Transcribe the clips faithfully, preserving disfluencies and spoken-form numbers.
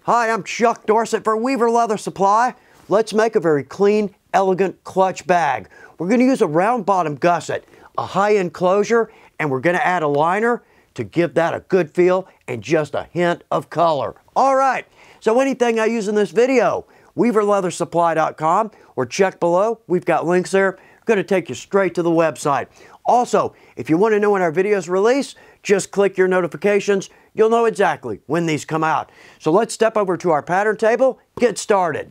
Hi, I'm Chuck Dorsett for Weaver Leather Supply. Let's make a very clean, elegant clutch bag. We're going to use a round bottom gusset, a high-end closure, and we're going to add a liner to give that a good feel and just a hint of color. All right, so anything I use in this video, weaver leather supply dot com or check below. We've got links there. Going to take you straight to the website. Also, if you want to know when our videos release, just click your notifications. You'll know exactly when these come out. So let's step over to our pattern table, get started.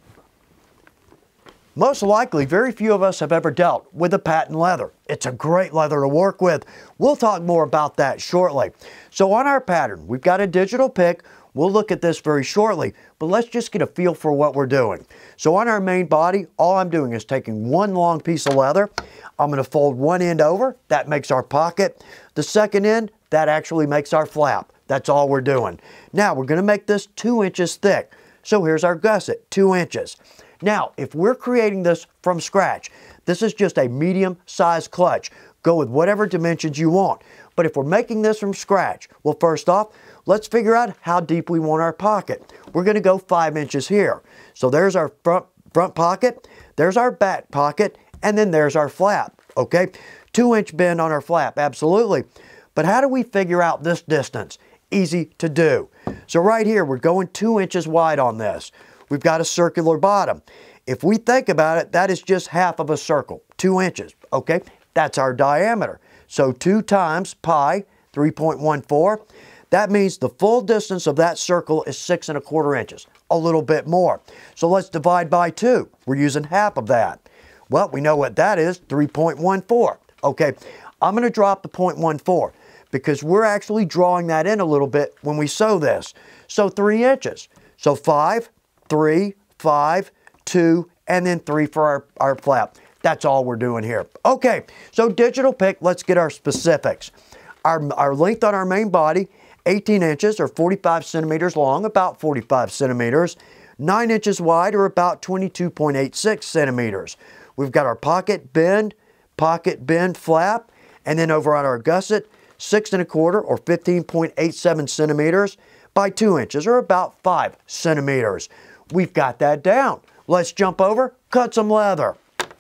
Most likely, very few of us have ever dealt with a patent leather. It's a great leather to work with. We'll talk more about that shortly. So on our pattern, we've got a digital pick. We'll look at this very shortly, but let's just get a feel for what we're doing. So on our main body, all I'm doing is taking one long piece of leather. I'm going to fold one end over. That makes our pocket. The second end, that actually makes our flap. That's all we're doing. Now we're going to make this two inches thick. So here's our gusset, two inches. Now, if we're creating this from scratch, this is just a medium sized clutch. Go with whatever dimensions you want. But if we're making this from scratch, well, first off, let's figure out how deep we want our pocket. We're going to go five inches here. So there's our front, front pocket, there's our back pocket, and then there's our flap, okay? Two inch bend on our flap, absolutely. But how do we figure out this distance? Easy to do. So right here, we're going two inches wide on this. We've got a circular bottom. If we think about it, that is just half of a circle, two inches, okay? That's our diameter. So two times pi, three point one four. That means the full distance of that circle is six and a quarter inches, a little bit more. So let's divide by two. We're using half of that. Well, we know what that is, three point one four. Okay, I'm going to drop the zero point one four because we're actually drawing that in a little bit when we sew this. So three inches. So five, three, five, two, and then three for our, our flap. That's all we're doing here. Okay, so digital pick, let's get our specifics. Our, our length on our main body, eighteen inches or forty-five centimeters long, about forty-five centimeters. nine inches wide or about twenty-two point eight six centimeters. We've got our pocket bend, pocket bend flap, and then over on our gusset, six and a quarter or fifteen point eight seven centimeters by two inches or about five centimeters. We've got that down. Let's jump over, cut some leather.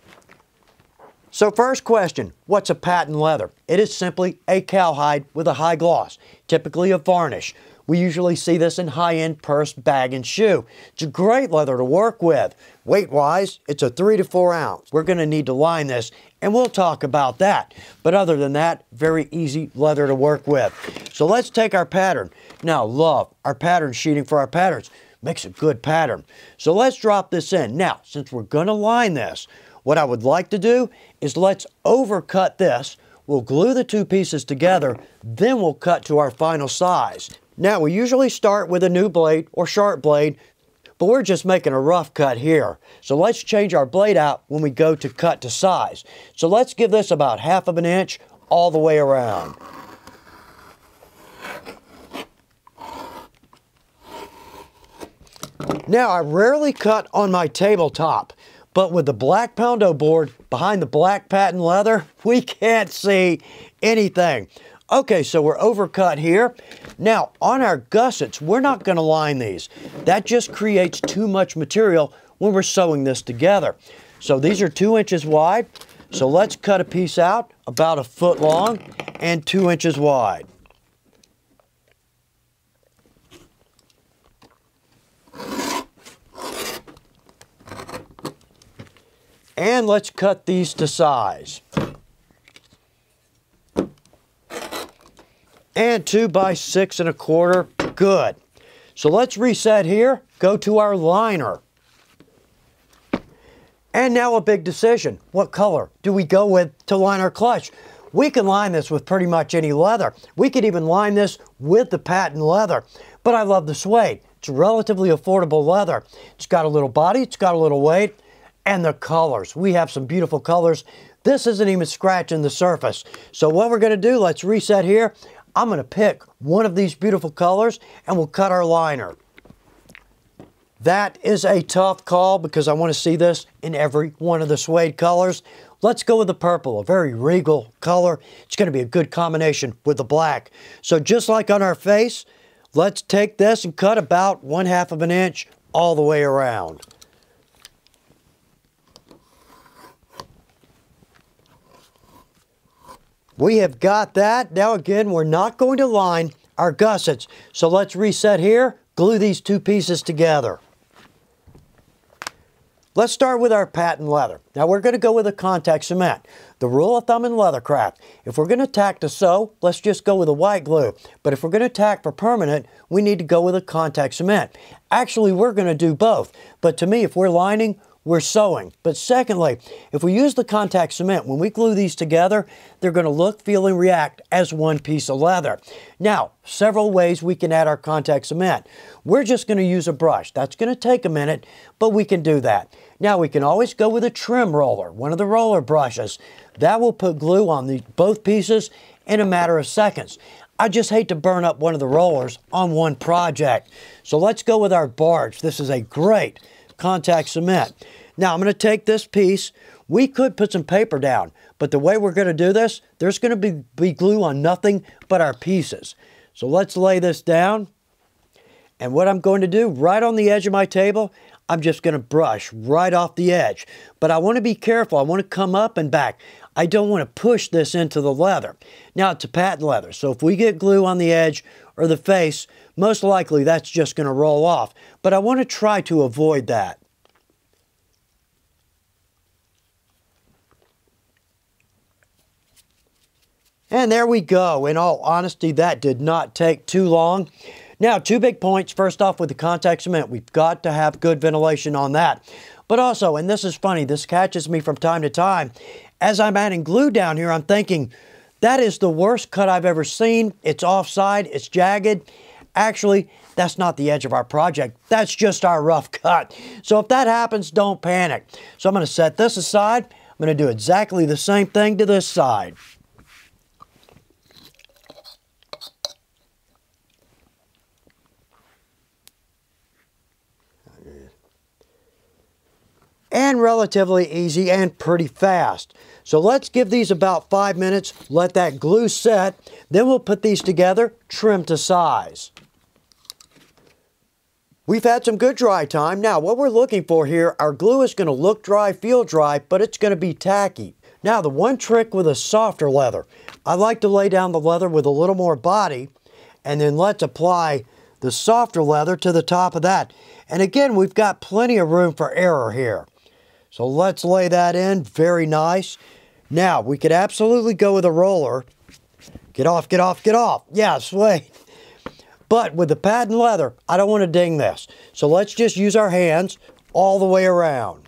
So first question, what's a patent leather? It is simply a cowhide with a high gloss, typically a varnish. We usually see this in high-end purse, bag, and shoe. It's a great leather to work with. Weight-wise, it's a three to four ounce. We're going to need to line this, and we'll talk about that. But other than that, very easy leather to work with. So let's take our pattern. Now, love our pattern sheeting for our patterns. Makes a good pattern. So let's drop this in. Now, since we're going to line this, what I would like to do is let's overcut this. We'll glue the two pieces together, then we'll cut to our final size. Now, we usually start with a new blade or sharp blade, but we're just making a rough cut here. So let's change our blade out when we go to cut to size. So let's give this about half of an inch all the way around. Now, I rarely cut on my tabletop, but with the black poundo board behind the black patent leather, we can't see anything. Okay, so we're overcut here. Now, on our gussets, we're not going to line these. That just creates too much material when we're sewing this together. So these are two inches wide. So let's cut a piece out about a foot long and two inches wide. And let's cut these to size. And two by six and a quarter, good. So let's reset here, go to our liner. And now a big decision. What color do we go with to line our clutch? We can line this with pretty much any leather. We could even line this with the patent leather. But I love the suede. It's relatively affordable leather. It's got a little body, it's got a little weight, and the colors. We have some beautiful colors. This isn't even scratching the surface. So what we're gonna do, let's reset here. I'm going to pick one of these beautiful colors and we'll cut our liner. That is a tough call because I want to see this in every one of the suede colors. Let's go with the purple, a very regal color. It's going to be a good combination with the black. So just like on our face, let's take this and cut about one half of an inch all the way around. We have got that. Now again, we're not going to line our gussets. So let's reset here, glue these two pieces together. Let's start with our patent leather. Now we're going to go with a contact cement. The rule of thumb in leathercraft, if we're going to tack to sew, let's just go with a white glue. But if we're going to tack for permanent, we need to go with a contact cement. Actually, we're going to do both. But to me, if we're lining, we're sewing. But secondly, if we use the contact cement, when we glue these together, they're going to look, feel, and react as one piece of leather. Now, several ways we can add our contact cement. We're just going to use a brush. That's going to take a minute, but we can do that. Now, we can always go with a trim roller, one of the roller brushes. That will put glue on the, both pieces in a matter of seconds. I just hate to burn up one of the rollers on one project. So let's go with our barge. This is a great contact cement. Now I'm going to take this piece. We could put some paper down, but the way we're going to do this, there's going to be, be glue on nothing but our pieces. So let's lay this down. And what I'm going to do, right on the edge of my table, I'm just going to brush right off the edge. But I want to be careful. I want to come up and back. I don't want to push this into the leather. Now it's a patent leather, so if we get glue on the edge or the face, most likely that's just going to roll off. But I want to try to avoid that. And there we go. In all honesty, that did not take too long. Now, two big points. First off, with the contact cement, we've got to have good ventilation on that. But also, and this is funny, this catches me from time to time, as I'm adding glue down here, I'm thinking, that is the worst cut I've ever seen. It's offside, it's jagged. Actually, that's not the edge of our project. That's just our rough cut. So if that happens, don't panic. So I'm going to set this aside. I'm going to do exactly the same thing to this side. And relatively easy and pretty fast. So let's give these about five minutes, let that glue set, then we'll put these together, trim to size. We've had some good dry time. Now what we're looking for here, our glue is going to look dry, feel dry, but it's going to be tacky. Now the one trick with a softer leather, I like to lay down the leather with a little more body, and then let's apply the softer leather to the top of that. And again, we've got plenty of room for error here. So let's lay that in, very nice. Now, we could absolutely go with a roller. Get off, get off, get off. Yeah, suede. But with the patent leather, I don't want to ding this. So let's just use our hands all the way around.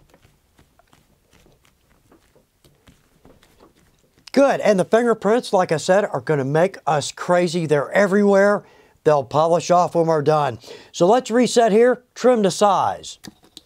Good, and the fingerprints, like I said, are going to make us crazy. They're everywhere. They'll polish off when we're done. So let's reset here, trim to size.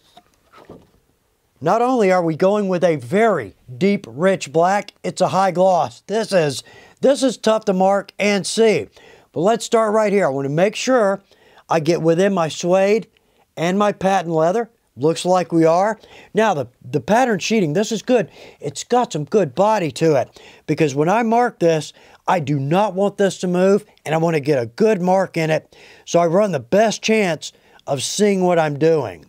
Not only are we going with a very deep, rich black, it's a high gloss. This is, this is tough to mark and see. But let's start right here. I want to make sure I get within my suede and my patent leather. Looks like we are. Now the, the pattern sheeting, this is good. It's got some good body to it. Because when I mark this, I do not want this to move and I want to get a good mark in it. So I run the best chance of seeing what I'm doing.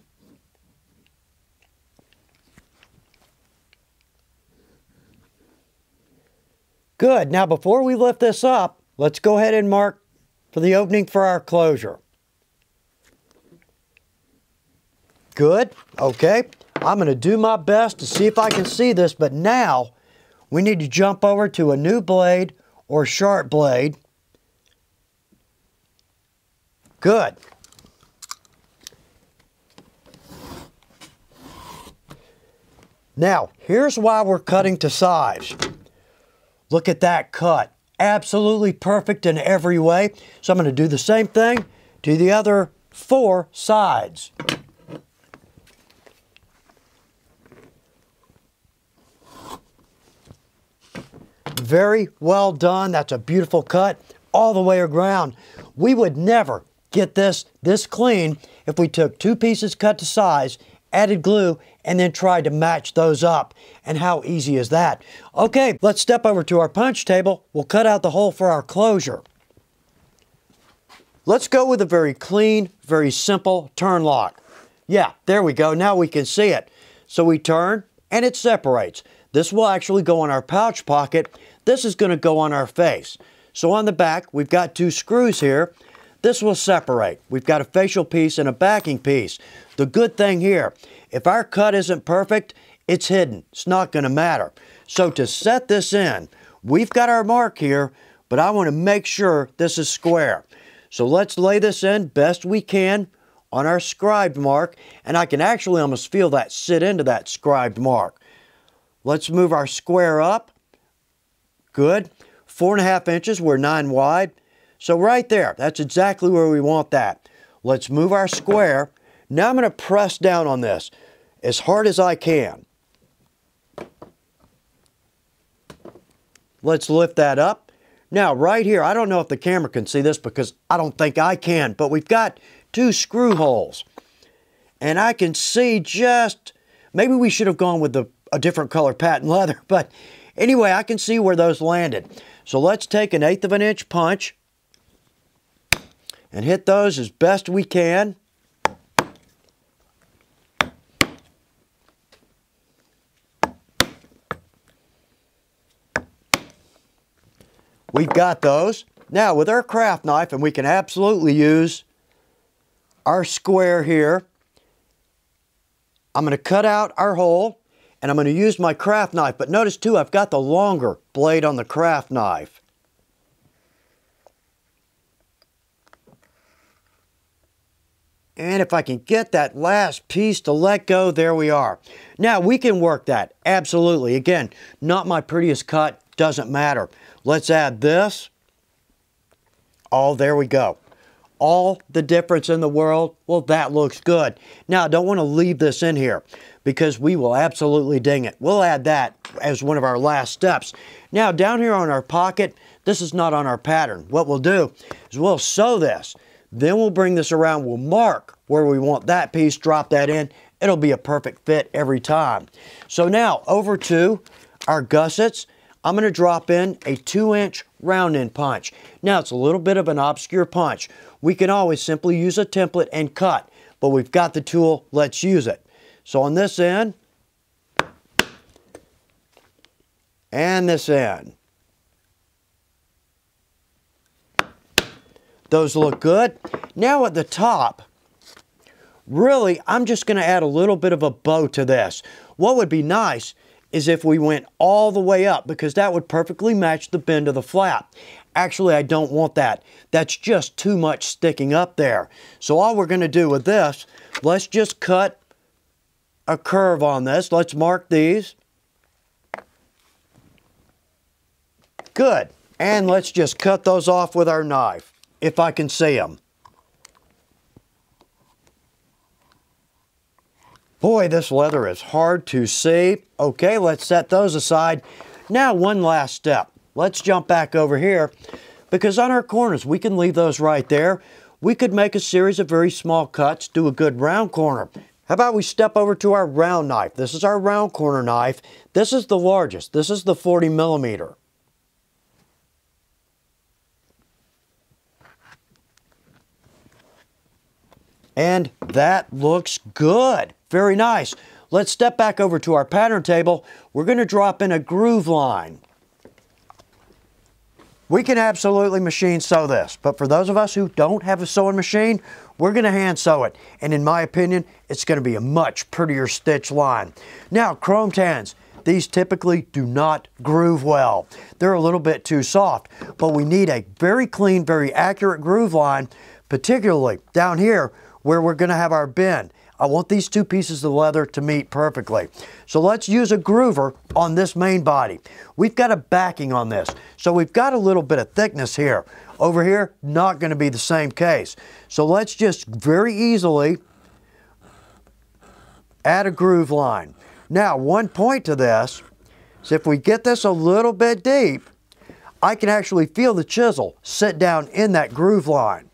Good. Now before we lift this up, let's go ahead and mark for the opening for our closure. Good. Okay. I'm going to do my best to see if I can see this, but now we need to jump over to a new blade or sharp blade. Good. Now, here's why we're cutting to size. Look at that cut. Absolutely perfect in every way. So I'm going to do the same thing to the other four sides. Very well done. That's a beautiful cut all the way around. We would never get this this clean if we took two pieces cut to size, added glue, and then tried to match those up. And how easy is that? Okay, let's step over to our punch table. We'll cut out the hole for our closure. Let's go with a very clean, very simple turn lock. Yeah, there we go. Now we can see it. So we turn and it separates. This will actually go on our pouch pocket. This is going to go on our face. So on the back, we've got two screws here. This will separate. We've got a facial piece and a backing piece. The good thing here, if our cut isn't perfect, it's hidden. It's not going to matter. So to set this in, we've got our mark here, but I want to make sure this is square. So let's lay this in best we can on our scribed mark, and I can actually almost feel that sit into that scribed mark. Let's move our square up. Good. Four and a half inches, we're nine wide. So right there, that's exactly where we want that. Let's move our square. Now I'm going to press down on this as hard as I can. Let's lift that up. Now right here, I don't know if the camera can see this because I don't think I can, but we've got two screw holes. And I can see just, maybe we should have gone with the, a different color patent leather, but anyway, I can see where those landed. So let's take an eighth of an inch punch and hit those as best we can. We've got those. Now with our craft knife, and we can absolutely use our square here, I'm going to cut out our hole and I'm going to use my craft knife. But notice too, I've got the longer blade on the craft knife. And if I can get that last piece to let go, there we are. Now we can work that, absolutely. Again, not my prettiest cut, doesn't matter. Let's add this. Oh, there we go. All the difference in the world. Well, that looks good. Now, I don't want to leave this in here because we will absolutely ding it. We'll add that as one of our last steps. Now, down here on our pocket, this is not on our pattern. What we'll do is we'll sew this. Then we'll bring this around. We'll mark where we want that piece, drop that in. It'll be a perfect fit every time. So now, over to our gussets. I'm going to drop in a two inch round end punch. Now it's a little bit of an obscure punch. We can always simply use a template and cut, but we've got the tool, let's use it. So on this end, and this end. Those look good. Now at the top, really, I'm just going to add a little bit of a bow to this. What would be nice is if we went all the way up, because that would perfectly match the bend of the flap. Actually, I don't want that. That's just too much sticking up there. So all we're going to do with this, let's just cut a curve on this. Let's mark these. Good. And let's just cut those off with our knife, if I can see them. Boy, this leather is hard to see. Okay, let's set those aside. Now, one last step. Let's jump back over here, because on our corners, we can leave those right there. We could make a series of very small cuts, do a good round corner. How about we step over to our round knife? This is our round corner knife. This is the largest. This is the forty millimeter. And that looks good. Very nice. Let's step back over to our pattern table. We're going to drop in a groove line. We can absolutely machine sew this, but for those of us who don't have a sewing machine, we're going to hand sew it. And in my opinion, it's going to be a much prettier stitch line. Now, chrome tans. These typically do not groove well. They're a little bit too soft, but we need a very clean, very accurate groove line, particularly down here where we're going to have our bend. I want these two pieces of leather to meet perfectly. So let's use a groover on this main body. We've got a backing on this, so we've got a little bit of thickness here. Over here, not going to be the same case. So let's just very easily add a groove line. Now, one point to this is if we get this a little bit deep, I can actually feel the chisel sit down in that groove line.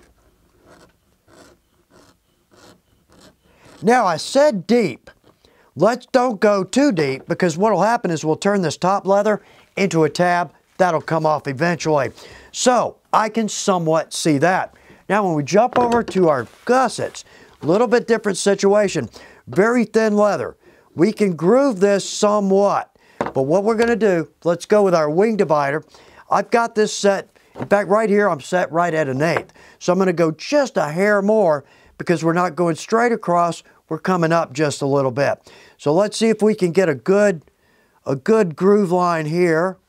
Now, I said deep. Let's don't go too deep, because what will happen is we'll turn this top leather into a tab. That'll come off eventually. So I can somewhat see that. Now when we jump over to our gussets, a little bit different situation. Very thin leather. We can groove this somewhat. But what we're going to do, let's go with our wing divider. I've got this set, in fact right here I'm set right at an eighth. So I'm going to go just a hair more, because we're not going straight across, we're coming up just a little bit. So let's see if we can get a good, a good groove line here.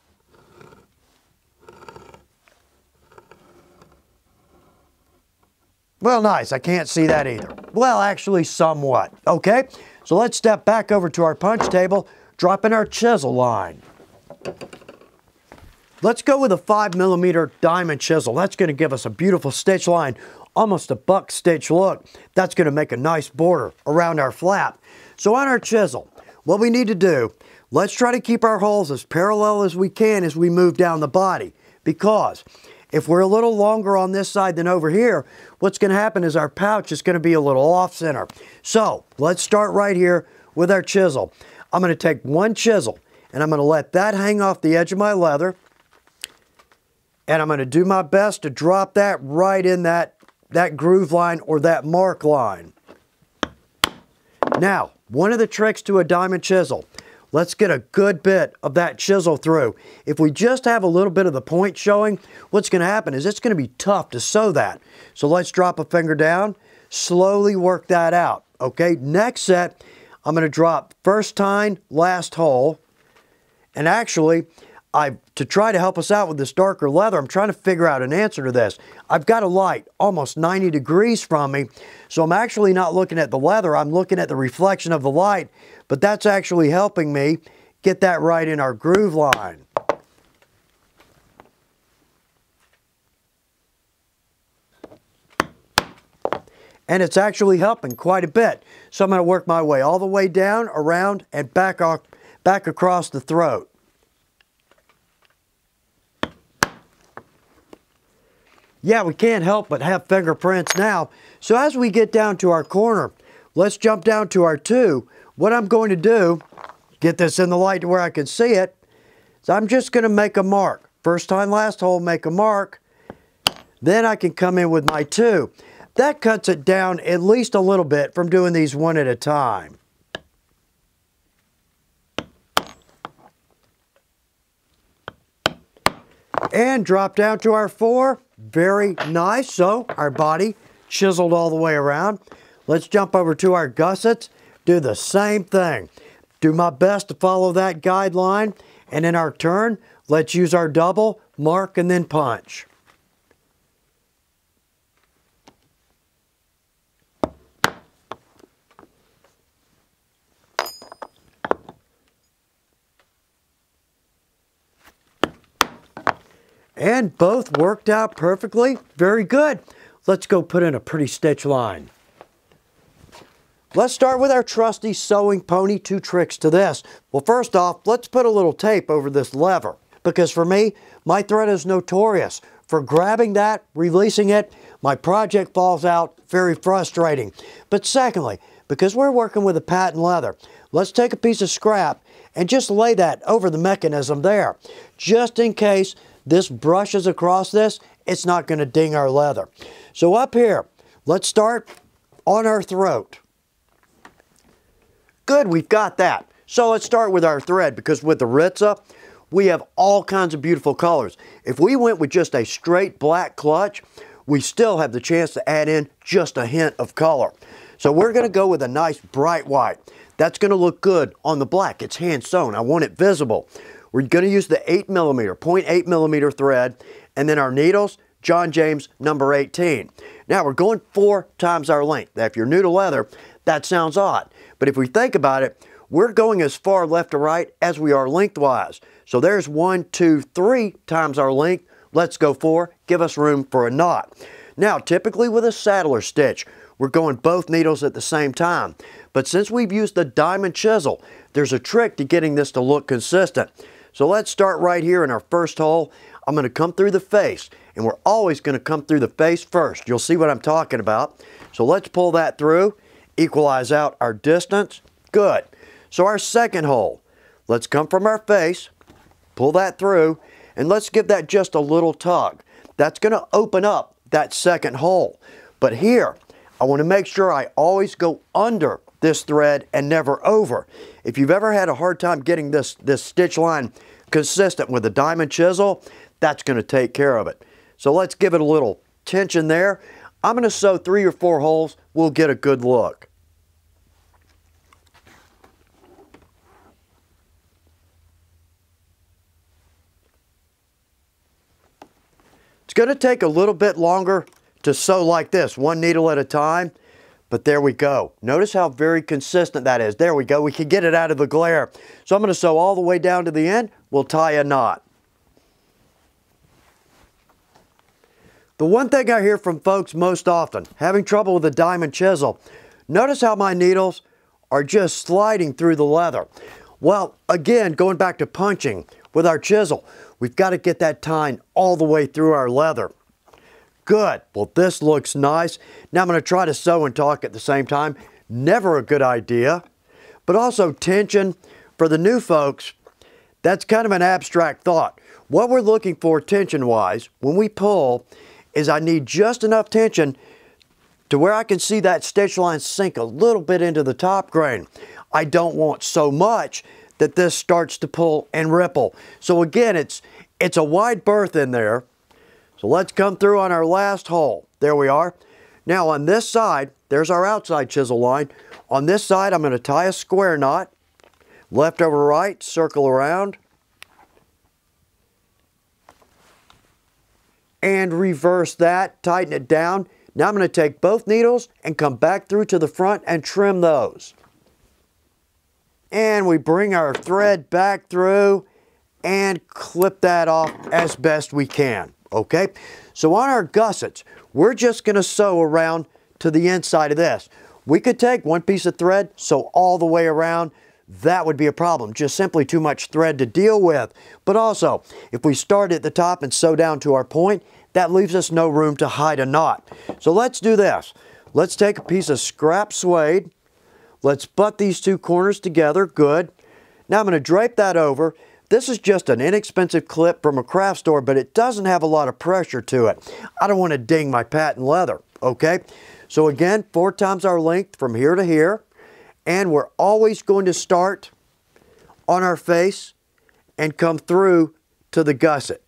Well, nice. I can't see that either. Well, actually, somewhat. Okay, so let's step back over to our punch table, drop in our chisel line. Let's go with a five millimeter diamond chisel. That's going to give us a beautiful stitch line, almost a buck stitch look. That's going to make a nice border around our flap. So on our chisel, what we need to do, let's try to keep our holes as parallel as we can as we move down the body, because if we're a little longer on this side than over here, what's going to happen is our pouch is going to be a little off center. So let's start right here with our chisel. I'm going to take one chisel and I'm going to let that hang off the edge of my leather. And I'm going to do my best to drop that right in that, that groove line or that mark line. Now, one of the tricks to a diamond chisel, let's get a good bit of that chisel through. If we just have a little bit of the point showing, what's going to happen is it's going to be tough to sew that. So let's drop a finger down, slowly work that out. Okay, next set, I'm going to drop first tine, last hole. And actually, I, to try to help us out with this darker leather, I'm trying to figure out an answer to this. I've got a light almost ninety degrees from me, so I'm actually not looking at the leather, I'm looking at the reflection of the light, but that's actually helping me get that right in our groove line. And it's actually helping quite a bit. So I'm going to work my way all the way down, around, and back, off, back across the throat. Yeah, we can't help but have fingerprints now. So as we get down to our corner, let's jump down to our two. What I'm going to do, get this in the light to where I can see it, is I'm just going to make a mark. First time, last hole, make a mark. Then I can come in with my two. That cuts it down at least a little bit from doing these one at a time. And drop down to our four. Very nice. So our body chiseled all the way around. Let's jump over to our gussets. Do the same thing. Do my best to follow that guideline. And in our turn, let's use our double, mark, and then punch. And both worked out perfectly. Very good. Let's go put in a pretty stitch line. Let's start with our trusty sewing pony. Two tricks to this. Well, first off, let's put a little tape over this lever, because for me, my thread is notorious for grabbing that, releasing it. My project falls out. Very frustrating. But secondly, because we're working with a patent leather, let's take a piece of scrap and just lay that over the mechanism there, just in case this brushes across this, it's not going to ding our leather. So up here, let's start on our throat. Good, we've got that. So let's start with our thread, because with the Ritza, we have all kinds of beautiful colors. If we went with just a straight black clutch, we still have the chance to add in just a hint of color. So we're going to go with a nice bright white. That's going to look good on the black. It's hand sewn. I want it visible. We're going to use the eight millimeter, point eight millimeter thread, and then our needles, John James number eighteen. Now we're going four times our length. Now, if you're new to leather, that sounds odd. But if we think about it, we're going as far left to right as we are lengthwise. So there's one, two, three times our length. Let's go four, give us room for a knot. Now, typically with a saddler stitch, we're going both needles at the same time. But since we've used the diamond chisel, there's a trick to getting this to look consistent. So let's start right here in our first hole. I'm going to come through the face, and we're always going to come through the face first. You'll see what I'm talking about. So let's pull that through, equalize out our distance. Good. So our second hole, let's come from our face, pull that through, and let's give that just a little tug. That's going to open up that second hole. But here, I want to make sure I always go under this thread and never over. If you've ever had a hard time getting this, this stitch line consistent with a diamond chisel, that's going to take care of it. So let's give it a little tension there. I'm going to sew three or four holes. We'll get a good look. It's going to take a little bit longer to sew like this, one needle at a time, but there we go. Notice how very consistent that is. There we go. We can get it out of the glare. So I'm going to sew all the way down to the end. We'll tie a knot. The one thing I hear from folks most often, having trouble with a diamond chisel, notice how my needles are just sliding through the leather. Well, again, going back to punching with our chisel, we've got to get that tine all the way through our leather. Good. Well, this looks nice. Now I'm going to try to sew and talk at the same time. Never a good idea. But also tension, for the new folks, that's kind of an abstract thought. What we're looking for tension-wise when we pull is I need just enough tension to where I can see that stitch line sink a little bit into the top grain. I don't want so much that this starts to pull and ripple. So again, it's, it's a wide berth in there. So let's come through on our last hole. There we are. Now on this side, there's our outside chisel line. On this side, I'm going to tie a square knot. Left over right, circle around. And reverse that, tighten it down. Now I'm going to take both needles and come back through to the front and trim those. And we bring our thread back through and clip that off as best we can. Okay, so on our gussets, we're just going to sew around to the inside of this. We could take one piece of thread, sew all the way around. That would be a problem, just simply too much thread to deal with. But also, if we start at the top and sew down to our point, that leaves us no room to hide a knot. So let's do this. Let's take a piece of scrap suede. Let's butt these two corners together, good. Now I'm going to drape that over. This is just an inexpensive clip from a craft store, but it doesn't have a lot of pressure to it. I don't want to ding my patent leather, okay? So again, four times our length from here to here. And we're always going to start on our face and come through to the gusset.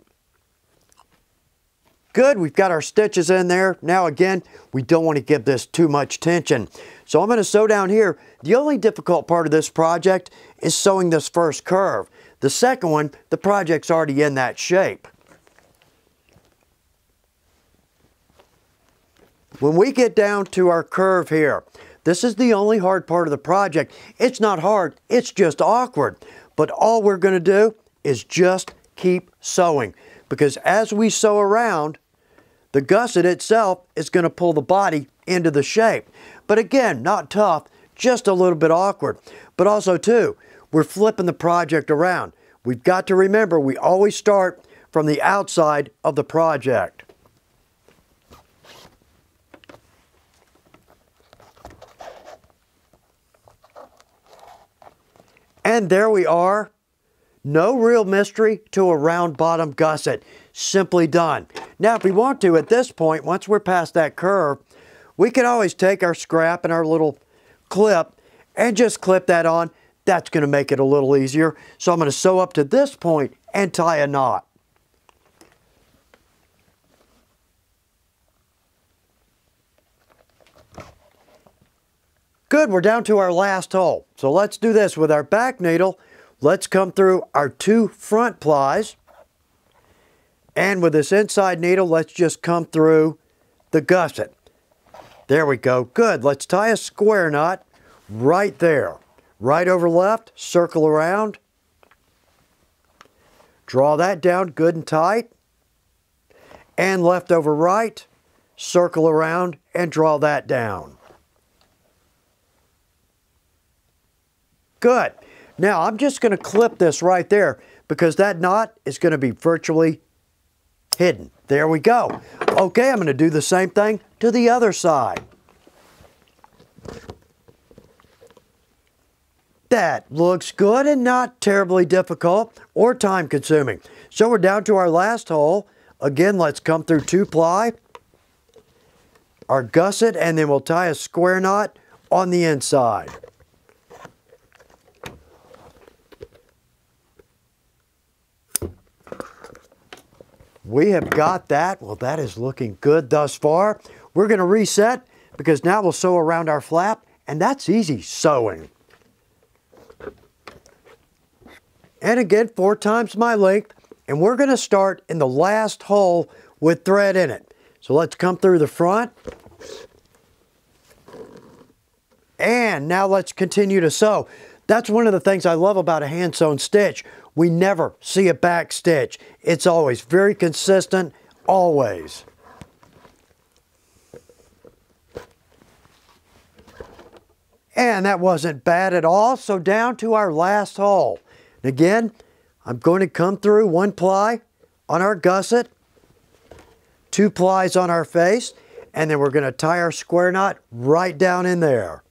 Good, we've got our stitches in there. Now again, we don't want to give this too much tension. So I'm going to sew down here. The only difficult part of this project is sewing this first curve. The second one, the project's already in that shape. When we get down to our curve here, this is the only hard part of the project. It's not hard, it's just awkward. But all we're going to do is just keep sewing. Because as we sew around, the gusset itself is going to pull the body into the shape. But again, not tough, just a little bit awkward. But also too, we're flipping the project around. We've got to remember we always start from the outside of the project. And there we are. No real mystery to a round bottom gusset. Simply done. Now if we want to, at this point, once we're past that curve, we can always take our scrap and our little clip and just clip that on. That's going to make it a little easier. So I'm going to sew up to this point and tie a knot. Good, we're down to our last hole. So let's do this with our back needle. Let's come through our two front plies. And with this inside needle, let's just come through the gusset. There we go. Good. Let's tie a square knot right there. Right over left, circle around. Draw that down good and tight. And left over right, circle around and draw that down. Good. Now I'm just going to clip this right there because that knot is going to be virtually hidden. There we go. Okay, I'm going to do the same thing to the other side. That looks good and not terribly difficult or time consuming. So we're down to our last hole. Again, let's come through two ply, our gusset, and then we'll tie a square knot on the inside. We have got that. Well, that is looking good thus far. We're going to reset because now we'll sew around our flap, and that's easy sewing. And again, four times my length, and we're going to start in the last hole with thread in it. So let's come through the front. And now let's continue to sew. That's one of the things I love about a hand sewn stitch. We never see a back stitch. It's always very consistent, always. And that wasn't bad at all. So down to our last hole. And again, I'm going to come through one ply on our gusset, two plies on our face, and then we're going to tie our square knot right down in there.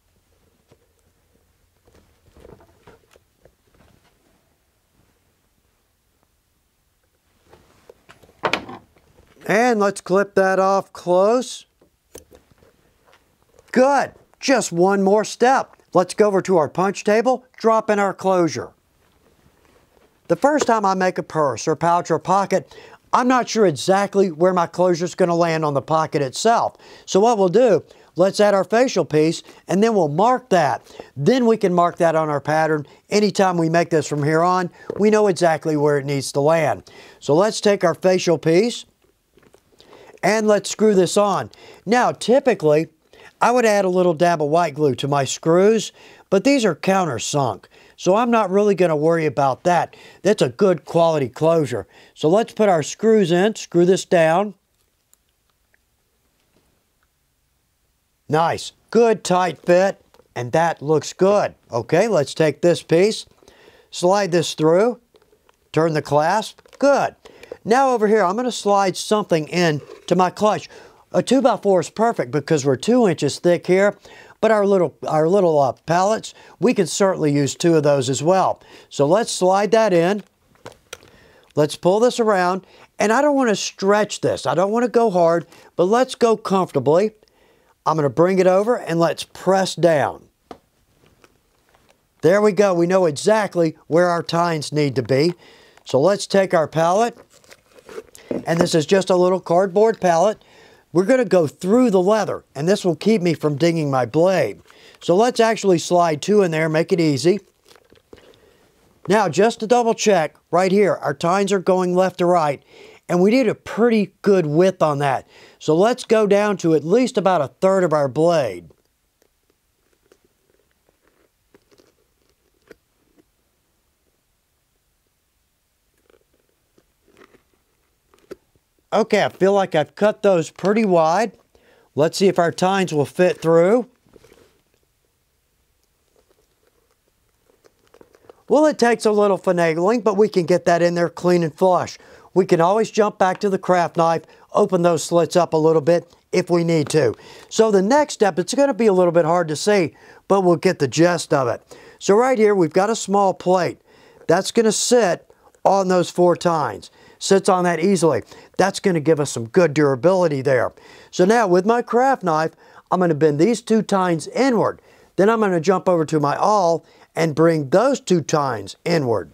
And let's clip that off close. Good. Just one more step. Let's go over to our punch table, drop in our closure. The first time I make a purse or pouch or pocket, I'm not sure exactly where my closure is going to land on the pocket itself. So what we'll do, let's add our facial piece and then we'll mark that. Then we can mark that on our pattern. Anytime we make this from here on, we know exactly where it needs to land. So let's take our facial piece and let's screw this on. Now, typically, I would add a little dab of white glue to my screws, but these are countersunk, so I'm not really going to worry about that. That's a good quality closure. So let's put our screws in, screw this down. Nice, good tight fit, and that looks good. Okay, let's take this piece, slide this through, turn the clasp, good. Now over here, I'm going to slide something in to my clutch. A two by four is perfect because we're two inches thick here, but our little, our little uh, pallets, we can certainly use two of those as well. So let's slide that in. Let's pull this around, and I don't want to stretch this. I don't want to go hard, but let's go comfortably. I'm going to bring it over, and let's press down. There we go. We know exactly where our tines need to be. So let's take our pallet, and this is just a little cardboard pallet. We're going to go through the leather, and this will keep me from dinging my blade. So let's actually slide two in there, make it easy. Now, just to double check, right here, our tines are going left to right, and we need a pretty good width on that. So let's go down to at least about a third of our blade. Okay, I feel like I've cut those pretty wide. Let's see if our tines will fit through. Well, it takes a little finagling, but we can get that in there clean and flush. We can always jump back to the craft knife, open those slits up a little bit if we need to. So the next step, it's going to be a little bit hard to see, but we'll get the gist of it. So right here, we've got a small plate. That's going to sit on those four tines. Sits on that easily. That's going to give us some good durability there. So now with my craft knife, I'm going to bend these two tines inward. Then I'm going to jump over to my awl and bring those two tines inward.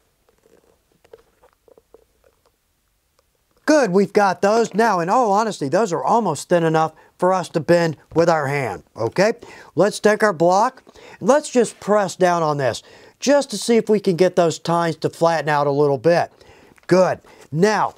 Good, we've got those. Now, in all honesty, those are almost thin enough for us to bend with our hand, okay? Let's take our block, and let's just press down on this, just to see if we can get those tines to flatten out a little bit. Good. Now,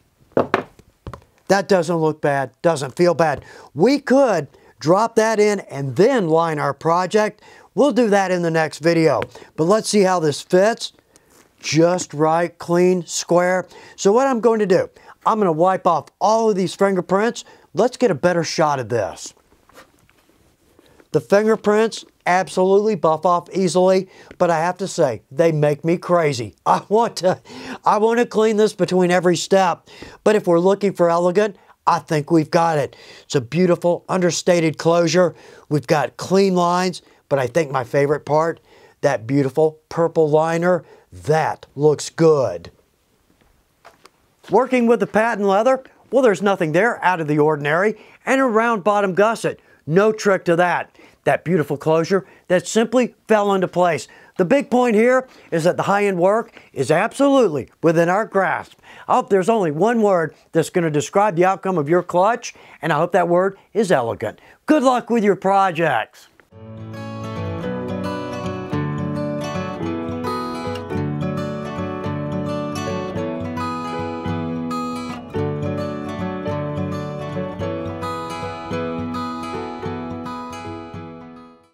that doesn't look bad, doesn't feel bad. We could drop that in and then line our project. We'll do that in the next video. But let's see how this fits. Just right, clean, square. So what I'm going to do, I'm going to wipe off all of these fingerprints. Let's get a better shot of this. The fingerprints absolutely buff off easily, but I have to say, they make me crazy. I want to, I want to clean this between every step, but if we're looking for elegant, I think we've got it. It's a beautiful, understated closure. We've got clean lines, but I think my favorite part, that beautiful purple liner. That looks good. Working with the patent leather, well, there's nothing there out of the ordinary, and a round bottom gusset. No trick to that. That beautiful closure that simply fell into place. The big point here is that the high-end work is absolutely within our grasp. I hope there's only one word that's going to describe the outcome of your clutch, and I hope that word is elegant. Good luck with your projects.